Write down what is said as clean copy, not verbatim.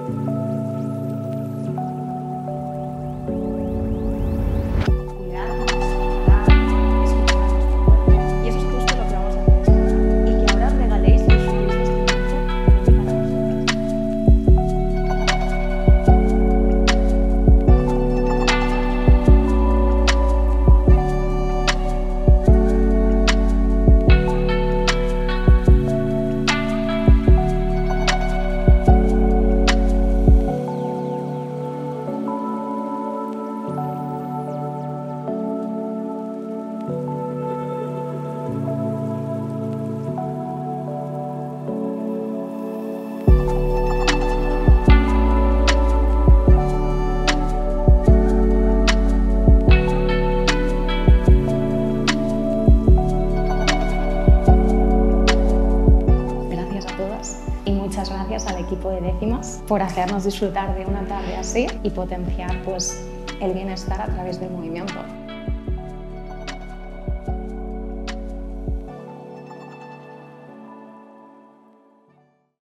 Y muchas gracias al equipo de Décimas por hacernos disfrutar de una tarde así y potenciar pues, el bienestar a través del movimiento.